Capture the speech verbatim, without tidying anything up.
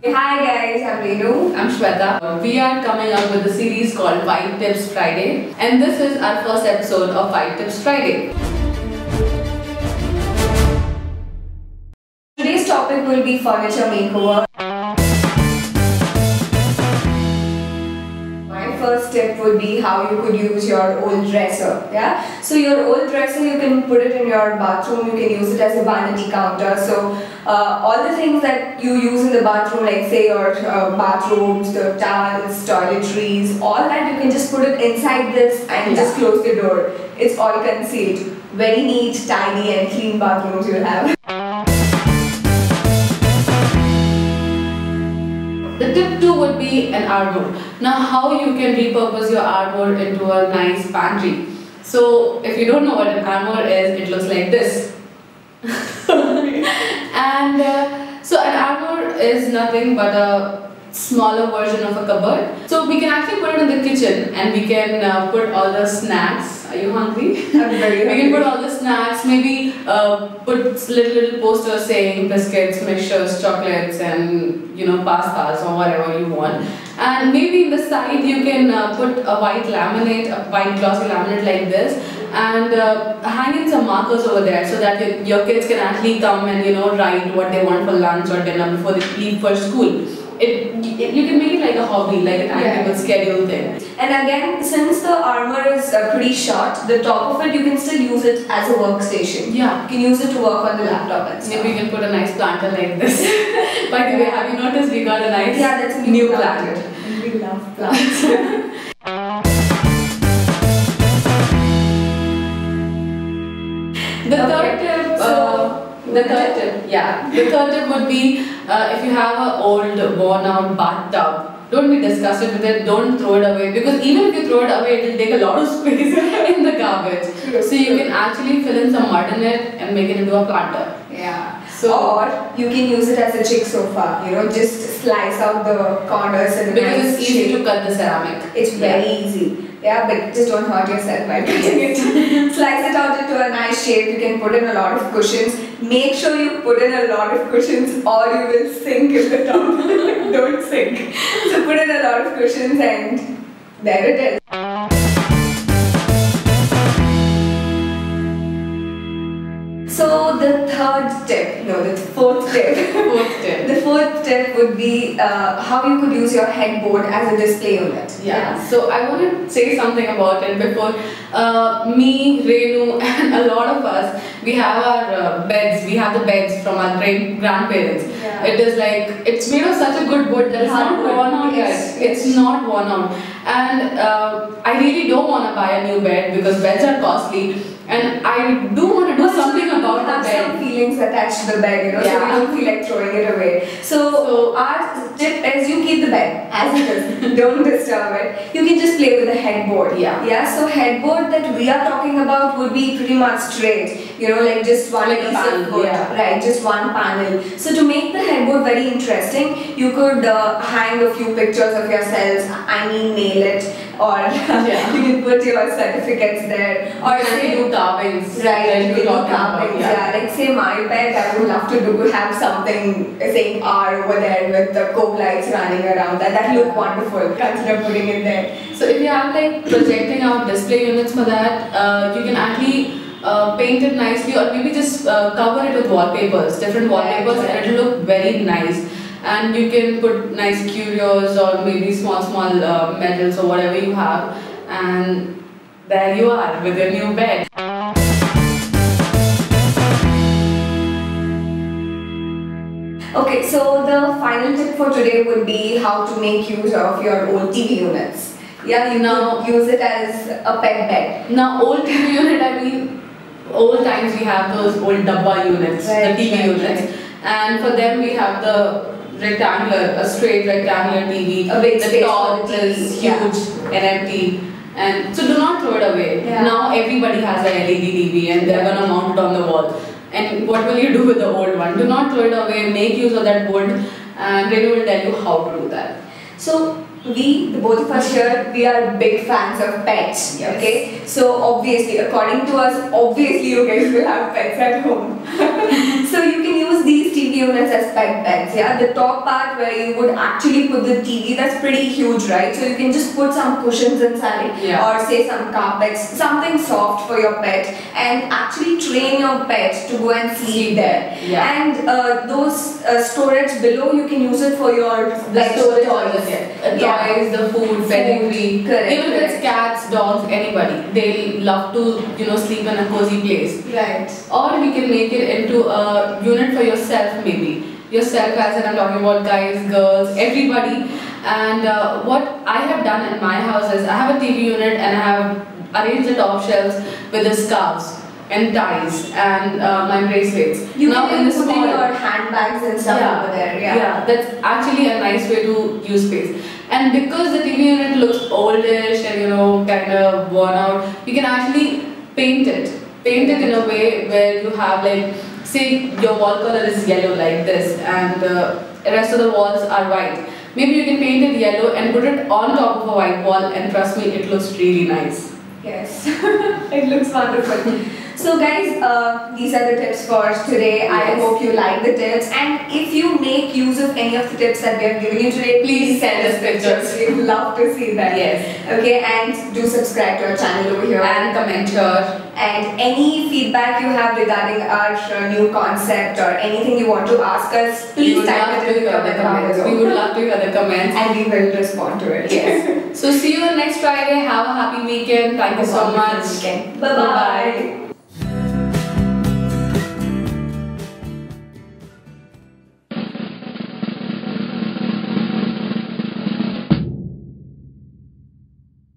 Hi guys, I'm Renu. I'm Shweta. We are coming up with a series called five Tips Friday, and this is our first episode of five Tips Friday. Today's topic will be furniture makeover. My first tip would be how you could use your old dresser. Yeah, so your old dresser, you can put it in your bathroom. You can use it as a vanity counter. So uh, all the things that you use in the bathroom, like say your uh, bathrobes, the towels, toiletries, all that, you can just put it inside this and just close the door. It's all concealed. Very neat, tidy, and clean bathrooms you'll have. The tip two would be an armor. Now, how you can repurpose your armor into a nice pantry. So, if you don't know what an armor is, it looks like this. and uh, so, an armor is nothing but a smaller version of a cupboard. So, we can actually put it in the kitchen and we can uh, put all the snacks. Are you hungry? I'm very hungry. We can put all the snacks, maybe uh, put little little posters saying biscuits, mixtures, chocolates, and you know pastas or whatever you want. And maybe in the side you can uh, put a white laminate, a white glossy laminate like this, and uh, hang in some markers over there so that your, your kids can actually come and you know write what they want for lunch or dinner before they leave for school. It, it, you can make it like a hobby, like a timetable yeah. schedule thing. And again, since the armor is uh, pretty short, the top of it you can still use it as a workstation. Yeah. You can use it to work on the laptop and stuff. Maybe you can put a nice planter like this. By the way, have you noticed we got a nice yeah, that's a new, new plant. plant. We love plants. The okay. third tip, so, uh, the third tip, yeah, the third tip would be uh, if you have an old, worn-out bathtub, don't be disgusted with it. Don't throw it away, because even if you throw it away, it will take a lot of space in the garbage. So you can actually fill in some mud in it and make it into a planter. Yeah. So, or you can use it as a chick sofa. You know, just slice out the corners and because nice it's easy shape. to cut the ceramic. It's very yeah. easy. Yeah, but just don't hurt yourself by cutting it. Slice it out into a nice shape. You can put in a lot of cushions. Make sure you put in a lot of cushions or you will sink in the top. Don't sink. So put in a lot of cushions and there it is. So the third tip, no, the fourth tip. Fourth tip. The fourth tip would be uh, how you could use your headboard as a display unit. Yeah. yeah. So I want to say something about it before. Uh, me, Renu, and a lot of us, we have our uh, beds. We have the beds from our great grandparents. Yeah. It is like it's made of such a good wood that it's not worn out yet. It's not worn out, and uh, I really don't want to buy a new bed because beds are costly. And I do want to do something about the bed. Some feelings attached to the bed, you know, yeah. so we don't feel like throwing it away. So, so our tip is you keep the bed as it is. Don't disturb it. You can just play with the headboard. Yeah. Yeah. So headboard that we are talking about would be pretty much straight. You know, like just one like piece panel, of wood, yeah. right? Just one panel. So to make the headboard very interesting, you could uh, hang a few pictures of yourselves. I mean, nail it, or yeah. you can put your certificates there, or you say do carvings. Right, you can do carvings. carvings. Yeah. yeah, like say my bed, I would love to do have something saying R over there with the coke lights running around. That that look wonderful. Consider putting it there. So if you have like projecting out display units for that, uh, you can actually. Uh, paint it nicely, or maybe just uh, cover it with wallpapers, different wallpapers, right, and it will look very nice. And you can put nice curios or maybe small small uh, medals or whatever you have, and there you are with your new bed. Okay, so the final tip for today would be how to make use of your old T V units. Yeah, you now use it as a pet bed. Now, old T V unit, I mean, old times we have those old dabba units, right, the T V right, units, right. and for them we have the rectangular, a straight rectangular T V. A big the top is huge yeah. and empty, and so do not throw it away. Yeah. Now everybody has a L E D T V and they're gonna mount it on the wall. And what will you do with the old one? Do not throw it away. Make use of that wood, and Renu will tell you how to do that. So we, the both of us here, we are big fans of pets. Yes. Okay, so obviously, according to us, obviously you guys will have pets at home. So you can use these T V units as bed beds. Yeah, the top part where you would actually put the T V, that's pretty huge, right? So you can just put some cushions inside, Yeah. or say some carpets, something soft for your pet, and actually train your pet to go and sleep there. Yeah. And uh, those uh, storage below, you can use it for your The pet storage toys. toys, yeah. Yeah. Toys, the food, pedigree. Correct, Even if it's correct. cats, dogs, anybody, they love to, you know, sleep in a cozy place. Right. Or we can make it into a unit for yourself, maybe. Yourself, as in I'm talking about guys, girls, everybody. And uh, what I have done in my house is I have a T V unit and I have arranged the top shelves with the scarves and ties and uh, my bracelets. You now can in the put in small, your handbags and stuff yeah, over there. Yeah. yeah, that's actually a nice way to use space. And because the T V unit looks oldish and you know kind of worn out, you can actually paint it. Paint it in a way where you have like, say your wall color is yellow like this and the rest of the walls are white. Maybe you can paint it yellow and put it on top of a white wall, and trust me, it looks really nice. Yes, it looks wonderful. So guys, uh, these are the tips for today. I Yes. hope you like the tips, and if you make use of any of the tips that we have given you today, please send us pictures. We'd love to see that. Yes. Okay, and do subscribe to our channel over here. And comment here. And any feedback you have regarding our uh, new concept or anything you want to ask us, We please would love type to it in the hear the comment down comments. below. We would love to hear the comments. And we will respond to it. Yes. So see you next Friday. Have a happy weekend. Thank you so much. Bye bye.